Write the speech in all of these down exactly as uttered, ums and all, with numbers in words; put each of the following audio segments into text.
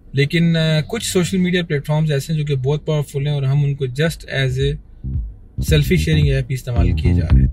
लेकिन अ, कुछ social media platforms ऐसे हैं जो कि बहुत पावरफुल हैं और हम उनको just as a selfie sharing app ही इस्तेमाल किए जा रहे हैं।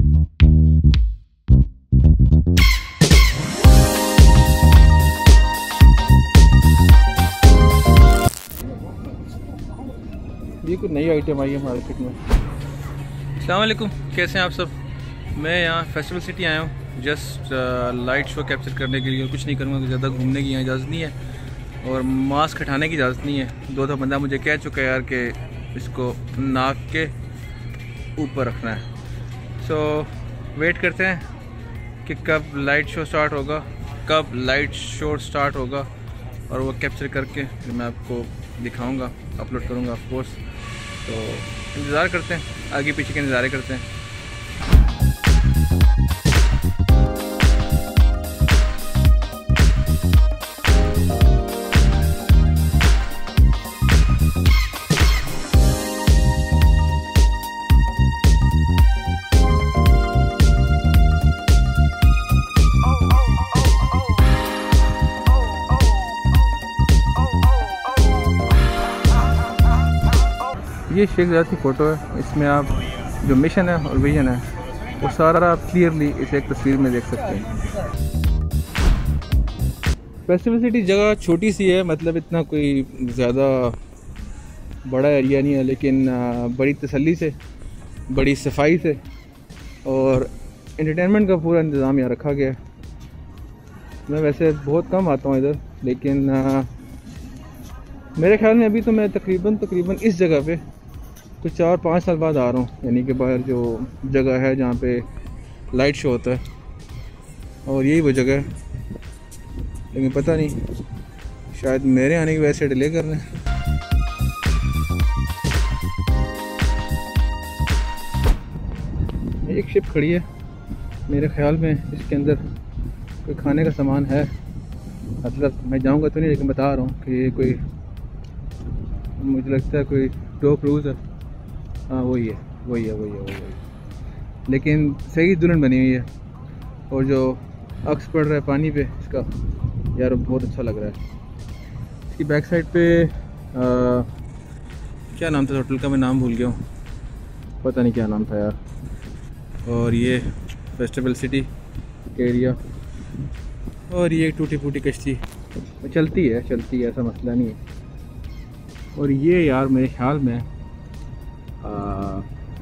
ये कुछ नई आइटम आई है मार्केट में। अस्सलाम वालेकुम, कैसे हैं आप सब। मैं यहाँ फेस्टिवल सिटी आया हूँ जस्ट लाइट शो कैप्चर करने के लिए। कुछ नहीं करूँगा, ज़्यादा घूमने की यहाँ इजाज़त नहीं है और मास्क हटाने की इजाज़त नहीं है। दो दो बंदा मुझे कह चुका है यार कि इसको नाक के ऊपर रखना है। सो so, वेट करते हैं कि कब लाइट शो स्टार्ट होगा, कब लाइट शो स्टार्ट होगा और वो कैप्चर करके फिर मैं आपको दिखाऊंगा, अपलोड करूंगा ऑफ कोर्स। तो इंतज़ार करते हैं, आगे पीछे के नज़ारे करते हैं। ये शेख ज़ाद की फ़ोटो है। इसमें आप जो मिशन है और विजन है वो सारा आप क्लियरली इस एक तस्वीर में देख सकते हैं। फेस्टिवल सिटी जगह छोटी सी है, मतलब इतना कोई ज़्यादा बड़ा एरिया नहीं है, लेकिन बड़ी तसल्ली से, बड़ी सफाई से और एंटरटेनमेंट का पूरा इंतज़ाम यहाँ रखा गया है। मैं वैसे बहुत कम आता हूँ इधर, लेकिन आ, मेरे ख्याल में अभी तो मैं तकरीबन तकरीबन इस जगह पे कुछ चार पाँच साल बाद आ रहा हूँ। यानी कि बाहर जो जगह है जहाँ पे लाइट शो होता है, और यही वो जगह है। लेकिन पता नहीं, शायद मेरे आने की वजह से डिले कर रहे हैं। एक शिप खड़ी है, मेरे ख्याल में इसके अंदर कोई खाने का सामान है। मतलब मैं जाऊँगा तो नहीं, लेकिन बता रहा हूँ कि ये कोई, मुझे लगता है कोई टो क्रूज़ है। हाँ वही है वही है वही है वही है लेकिन सही दुल्हन बनी हुई है, और जो अक्स पड़ रहा है पानी पे इसका, यार बहुत अच्छा लग रहा है। इसकी बैक साइड पे आ, क्या नाम था होटल का, मैं नाम भूल गया हूँ, पता नहीं क्या नाम था यार। और ये फेस्टिवल सिटी एरिया, और ये टूटी फूटी कश्ती चलती है चलती है ऐसा मसला नहीं है। और ये यार मेरे ख्याल में आ,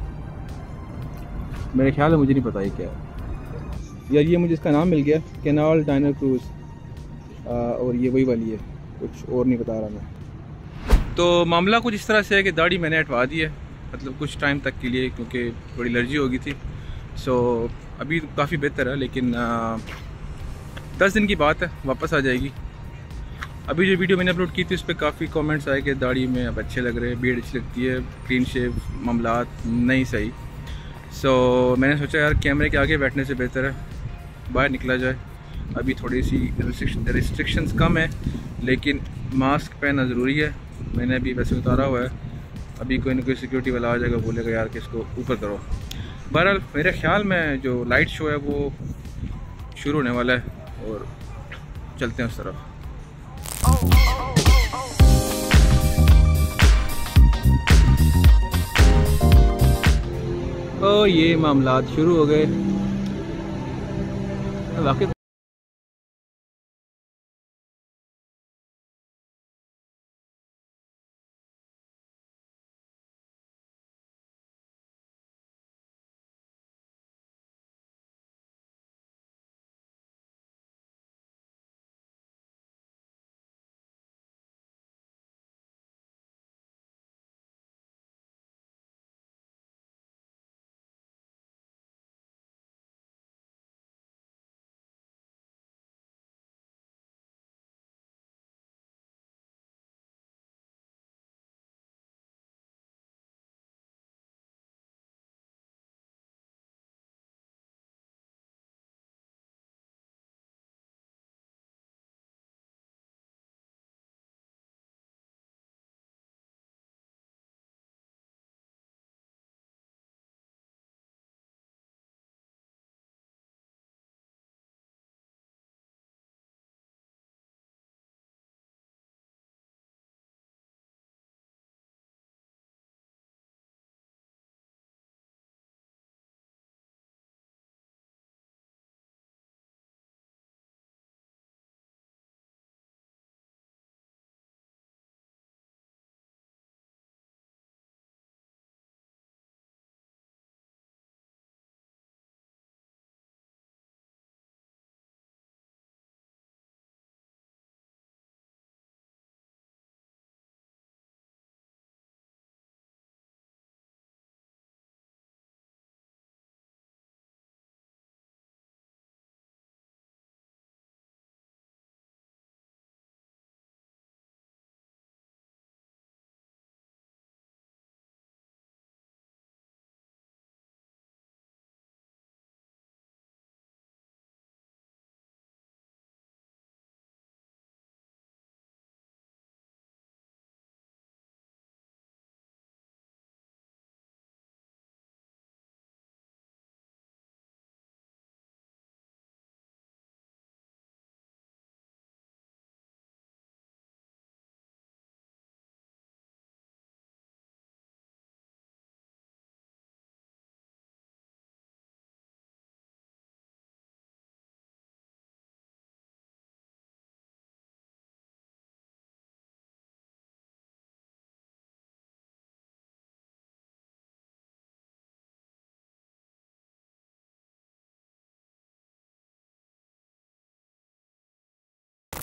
मेरे ख्याल में मुझे नहीं पता ये क्या है यार। ये मुझे इसका नाम मिल गया, कैनाल डाइनर क्रूज़, और ये वही वाली है, कुछ और नहीं बता रहा मैं। तो मामला कुछ इस तरह से है कि दाढ़ी मैंने हटवा दी है, मतलब कुछ टाइम तक के लिए, क्योंकि थोड़ी एलर्जी हो गई थी। सो अभी काफ़ी बेहतर है, लेकिन आ, दस दिन की बात है, वापस आ जाएगी। अभी जो वीडियो मैंने अपलोड की थी उस पर काफ़ी कमेंट्स आए कि दाढ़ी में अब अच्छे लग रहे हैं, बीयर्ड अच्छी लगती है, क्लीन शेव, मामलात नहीं सही। सो so, मैंने सोचा यार कैमरे के आगे बैठने से बेहतर है बाहर निकला जाए। अभी थोड़ी सी रिस्ट्रिक्शंस कम है, लेकिन मास्क पहनना ज़रूरी है। मैंने अभी वैसे उतारा हुआ है, अभी कोई ना कोई सिक्योरिटी वाला आ जाएगा, बोलेगा यार कि इसको ऊपर करो। बहरहाल मेरे ख्याल में जो लाइट शो है वो शुरू होने वाला है और चलते हैं उस तरफ। और ये मामलात शुरू हो गए वाकई।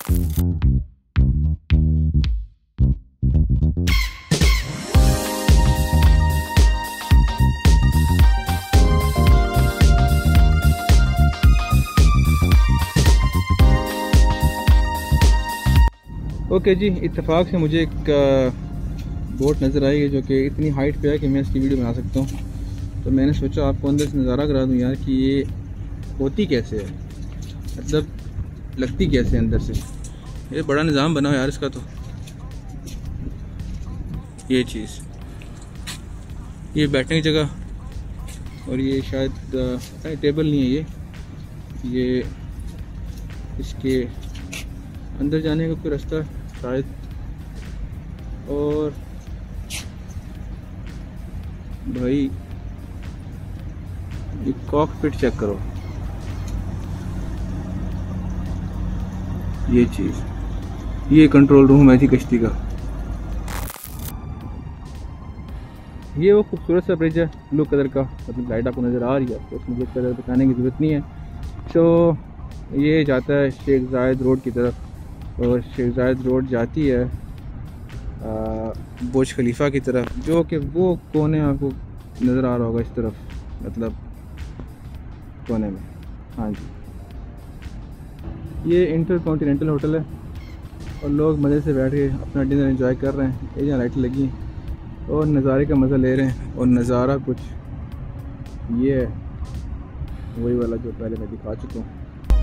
ओके जी, इत्तेफाक से मुझे एक बोट नज़र आई है जो कि इतनी हाइट पे है कि मैं इसकी वीडियो बना सकता हूँ। तो मैंने सोचा आपको अंदर से नज़ारा करा दूँ यार कि ये होती कैसे है, मतलब लगती कैसे है अंदर से। ये बड़ा निज़ाम बना है यार इसका। तो ये चीज़, ये बैठने की जगह, और ये शायद टेबल नहीं है, ये ये इसके अंदर जाने का कोई रास्ता शायद। और भाई ये कॉकपिट चेक करो, ये चीज़, ये कंट्रोल रूम है थी कश्ती का। ये वो खूबसूरत सा ब्रिज है ब्लू कलर का, मतलब लाइट आपको नज़र आ रही है, तो उसमें ब्लू कलर बताने की ज़रूरत नहीं है। तो ये जाता है शेख जायद रोड की तरफ, और शेख जायद रोड जाती है बुर्ज खलीफा की तरफ, जो कि वो कोने आपको नज़र आ रहा होगा इस तरफ, मतलब कोने में। हाँ जी, ये इंटर कॉन्टिनेंटल होटल है और लोग मज़े से बैठ के अपना डिनर एंजॉय कर रहे हैं। ये यहाँ लाइट लगी और नज़ारे का मज़ा ले रहे हैं। और नज़ारा कुछ ये है, वही वाला जो पहले मैं दिखा चुका हूँ।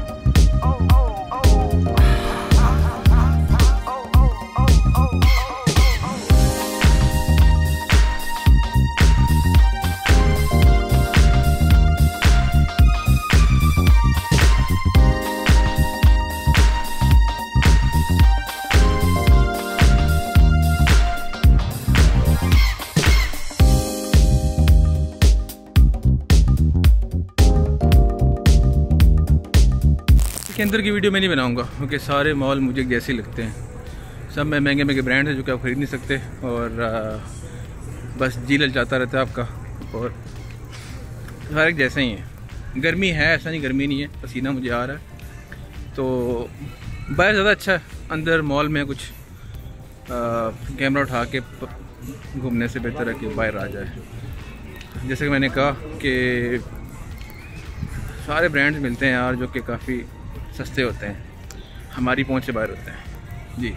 के अंदर की वीडियो मैं नहीं बनाऊंगा क्योंकि सारे मॉल मुझे जैसे ही लगते हैं। सब में महंगे महंगे ब्रांड हैं जो कि आप ख़रीद नहीं सकते, और आ, बस जी लल जाता रहता है आपका, और हर एक जैसा ही है। गर्मी है, ऐसा नहीं गर्मी नहीं है, पसीना मुझे आ रहा है। तो बाहर ज़्यादा अच्छा है, अंदर मॉल में कुछ कैमरा उठा के घूमने से बेहतर है कि बाहर आ जाए। जैसे कि मैंने कहा कि सारे ब्रांड्स मिलते हैं यार जो कि काफ़ी सस्ते होते हैं, हमारी पहुंच से बाहर होते हैं जी।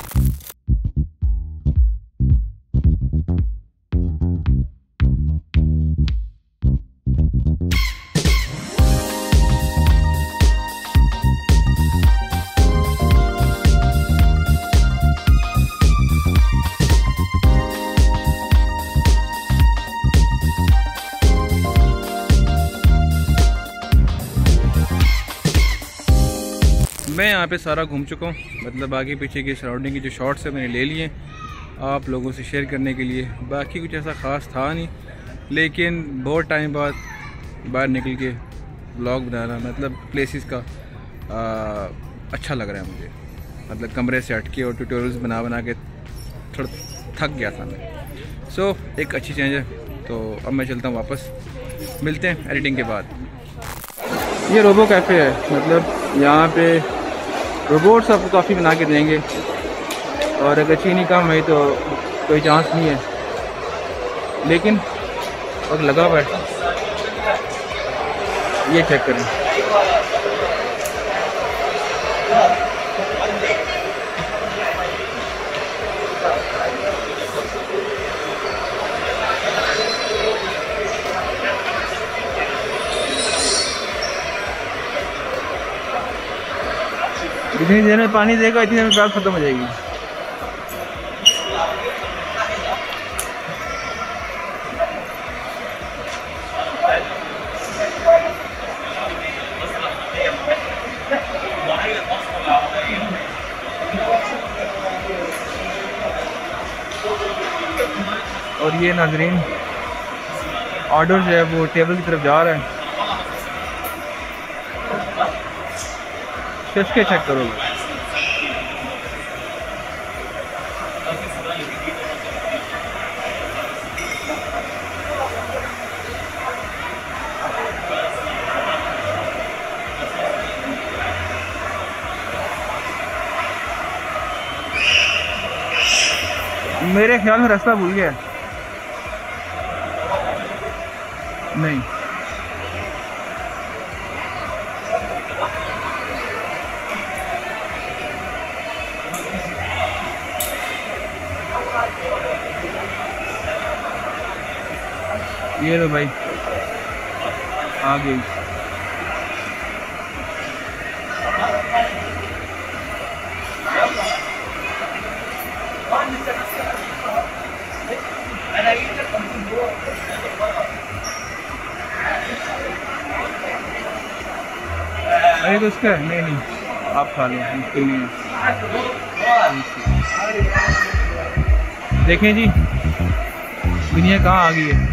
मैं यहाँ पे सारा घूम चुका हूँ, मतलब आगे पीछे की सराउंडिंग की जो शॉट्स है मैंने ले लिए आप लोगों से शेयर करने के लिए। बाकी कुछ ऐसा ख़ास था नहीं, लेकिन बहुत टाइम बाद बाहर निकल के व्लॉग बनाना, मतलब प्लेसेस का आ, अच्छा लग रहा है मुझे। मतलब कमरे से हट के और ट्यूटोरियल्स बना बना के थोड़ा थक गया था मैं। सो so, एक अच्छी चेंज है। तो अब मैं चलता हूँ वापस, मिलते हैं एडिटिंग के बाद। ये रोबो कैफ़े है, मतलब यहाँ पे रोबोट्स आपको काफ़ी बना के देंगे, और अगर चीनी कम है तो कोई चांस नहीं है, लेकिन वक्त लगा हुआ है। ये चेक करें, जितनी देर में पानी देगा इतनी देर में प्यास खत्म हो जाएगी। और ये नाजरीन ऑर्डर जो है वो टेबल की तरफ जा रहा है। किसके चेक करोगे? मेरे ख्याल में रास्ता भूल गया। नहीं, ये लो भाई आ गई। अरे तो उसका नहीं नहीं आप खा लो, मुश्किल नहीं है। देखें जी दुनिया कहाँ आ गई है।